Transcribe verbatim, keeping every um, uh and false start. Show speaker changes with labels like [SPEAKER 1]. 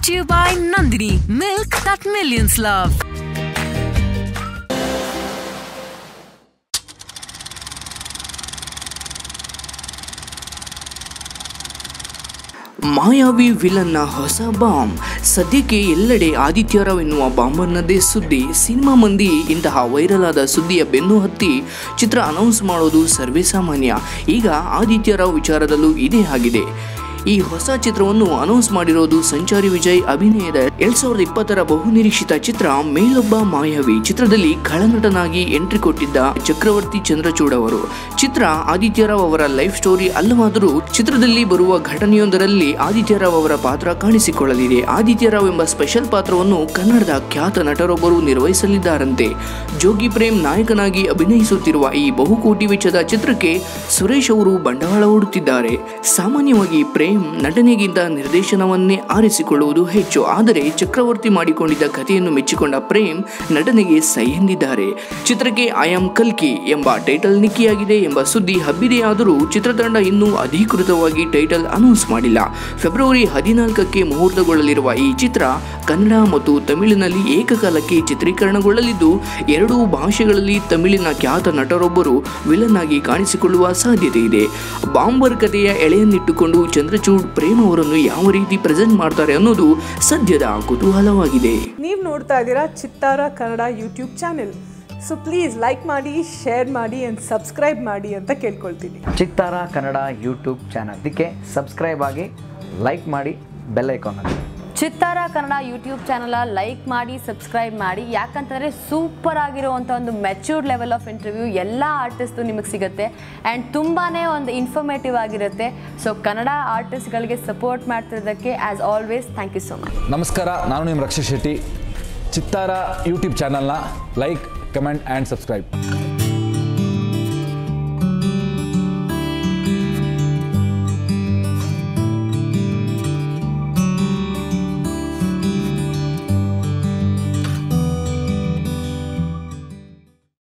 [SPEAKER 1] Brought to you by Nandini, milk that millions love.
[SPEAKER 2] ಮಾಯಾವಿ ವಿಲನ್ನ ಹೊಸ bomb. ಸದ್ಯಕ್ಕೆ ಎಲ್ಲೆಡೆ ಆದಿತ್ಯ ರಾವ್ ಎನ್ನುವ ಬಾಂಬರ್ನದೇ ಸುದ್ದಿ. ಸಿನಿಮಾ ಮಂದಿ ಇಂತಹ ವೈರಲ್ ಆದ ಸುದ್ದಿಯ ಬೆನ್ನು ಹತ್ತಿ ಚಿತ್ರ ಅನೌನ್ಸ್ ಮಾಡೋದು ಸರ್ವೇ ಸಾಮಾನ್ಯ. ಈಗ ಆದಿತ್ಯ ರಾವ್ ವಿಚಾರದಲ್ಲೂ ಇದೇ ಆಗಿದೆ. ಈ ಹೊಸ ಚಿತ್ರವನ್ನು ಅನೌನ್ಸ್ ಮಾಡಿರೋದು ಸಂಚಾರಿ ವಿಜಯ್ ಅಭಿನಯದ ಎರಡ್ ಸಾವಿರದ ಇಪ್ಪತ್ತರ ಬಹುನಿರೀಕ್ಷಿತ ಚಿತ್ರ ಮೇಲೊಬ್ಬ ಮಾಯಾವಿ. ಚಿತ್ರದಲ್ಲಿ ಖಳನಟನಾಗಿ ಎಂಟ್ರಿ ಕೊಟ್ಟಿದ್ದ ಚಕ್ರವರ್ತಿ ಚಂದ್ರಚೂಡ್ ಅವರು. ಚಿತ್ರ ಆದಿತ್ಯ ರಾವ್ ಅವರ ಲೈಫ್ ಸ್ಟೋರಿ ಅಲ್ಲವಾದರೂ ಚಿತ್ರದಲ್ಲಿ ಬರುವ ಘಟನೆಯೊಂದರಲ್ಲಿ ಆದಿತ್ಯ ರಾವ್ ಅವರ ಪಾತ್ರ ಕಾಣಿಸಿಕೊಳ್ಳಲಿದೆ. ಆದಿತ್ಯ ರಾವ್ ಎಂಬ ಸ್ಪೆಷಲ್ ಪಾತ್ರವನ್ನು ಕನ್ನಡದ ಖ್ಯಾತ ನಟರೊಬ್ಬರು ನಿರ್ವಹಿಸಲಿದ್ದಾರಂತೆ. ಜೋಗಿ ಪ್ರೇಮ್ ನಾಯಕನಾಗಿ ಅಭಿನಯಿಸುತ್ತಿರುವ ಈ ಬಹುಕೋಟಿ ವೆಚ್ಚದ ಚಿತ್ರಕ್ಕೆ ಸುರೇಶ್ ಅವರು ಬಂಡವಾಳ ಹೂಡುತ್ತಿದ್ದಾರೆ. ಸಾಮಾನ್ಯವಾಗಿ ಪ್ರೇಮ್ ನಟನೆಗಿಂತ ನಿರ್ದೇಶನವನ್ನೇ ಆರಿಸಿಕೊಳ್ಳುವುದು ಹೆಚ್ಚು. ಆದರೆ ಚಕ್ರವರ್ತಿ ಮಾಡಿಕೊಂಡಿದ್ದ ಕಥೆಯನ್ನು ಮೆಚ್ಚಿಕೊಂಡ ಪ್ರೇಮ್ ನಟನೆಗೆ ಸೈ ಎಂದಿದ್ದಾರೆ. ಚಿತ್ರಕ್ಕೆ ಐ ಆಮ್ ಕಲ್ಕಿ ಎಂಬ ಟೈಟಲ್ ನಿಕ್ಕಿಯಾಗಿದೆ ಎಂಬ ಸುದ್ದಿ ಹಬ್ಬಿದೆಯಾದರೂ ಚಿತ್ರತಂಡ ಇನ್ನೂ ಅಧಿಕೃತವಾಗಿ ಟೈಟಲ್ ಅನೌನ್ಸ್ ಮಾಡಿಲ್ಲ. ಫೆಬ್ರವರಿ ಹದಿನಾಲ್ಕಕ್ಕೆ ಮುಹೂರ್ತಗೊಳ್ಳಲಿರುವ ಈ ಚಿತ್ರ ಕನ್ನಡ ಮತ್ತು ತಮಿಳಿನಲ್ಲಿ ಏಕಕಾಲಕ್ಕೆ ಚಿತ್ರೀಕರಣಗೊಳ್ಳಲಿದ್ದು ಎರಡೂ ಭಾಷೆಗಳಲ್ಲಿ ತಮಿಳಿನ ಖ್ಯಾತ ನಟರೊಬ್ಬರು ವಿಲನ್ ಆಗಿ ಕಾಣಿಸಿಕೊಳ್ಳುವ ಸಾಧ್ಯತೆ ಇದೆ. ಬಾಂಬರ್ ಕಥೆಯ ಎಳೆಯನ್ನಿಟ್ಟುಕೊಂಡು ಚಂದ್ರಚೂಡ್ ಪ್ರೇಮ್ ಅವರನ್ನು ಯಾವ ರೀತಿ ಪ್ರೆಸೆಂಟ್ ಮಾಡ್ತಾರೆ ಅನ್ನೋದು ಸದ್ಯದ ಕುತೂಹಲವಾಗಿದೆ.
[SPEAKER 3] ನೀವು ನೋಡ್ತಾ ಇದ್ದೀರಾ Chittara Kannada YouTube channel. So please like ಮಾಡಿ, ಶೇರ್ ಮಾಡಿ ಆ್ಯಂಡ್ ಸಬ್ಸ್ಕ್ರೈಬ್ ಮಾಡಿ ಅಂತ ಕೇಳ್ಕೊಳ್ತೀನಿ.
[SPEAKER 4] ಚಿತ್ತಾರ ಕನ್ನಡ ಯೂಟ್ಯೂಬ್ ಚಾನಲ್ ಇದಕ್ಕೆ ಸಬ್ಸ್ಕ್ರೈಬ್ ಆಗಿ, ಲೈಕ್ ಮಾಡಿ, ಬೆಲ್ ಐಕಾನ್ ಆಗಿ.
[SPEAKER 5] Chittara Kannada YouTube channel like ಮಾಡಿ, ಸಬ್ಸ್ಕ್ರೈಬ್ ಮಾಡಿ. ಯಾಕಂತಂದರೆ ಸೂಪರ್ ಆಗಿರುವಂಥ ಒಂದು ಮೆಚ್ಯೂರ್ಡ್ ಲೆವೆಲ್ ಆಫ್ ಇಂಟರ್ವ್ಯೂ ಎಲ್ಲ ಆರ್ಟಿಸ್ಟು ನಿಮಗೆ ಸಿಗುತ್ತೆ ಆ್ಯಂಡ್ ತುಂಬಾ ಒಂದು ಇನ್ಫಾರ್ಮೇಟಿವ್ ಆಗಿರುತ್ತೆ. ಸೊ ಕನ್ನಡ ಆರ್ಟಿಸ್ಟ್ಗಳಿಗೆ ಸಪೋರ್ಟ್ ಮಾಡ್ತಿರೋದಕ್ಕೆ as always thank you so much.
[SPEAKER 6] ನಮಸ್ಕಾರ, ನಾನು ನಿಮ್ಮ ರಕ್ಷಿತ್ ಶೆಟ್ಟಿ. ಚಿತ್ತಾರ ಯೂಟ್ಯೂಬ್ ಚಾನಲ್ನ ಲೈಕ್, ಕಮೆಂಟ್ ಆ್ಯಂಡ್ ಸಬ್ಸ್ಕ್ರೈಬ್.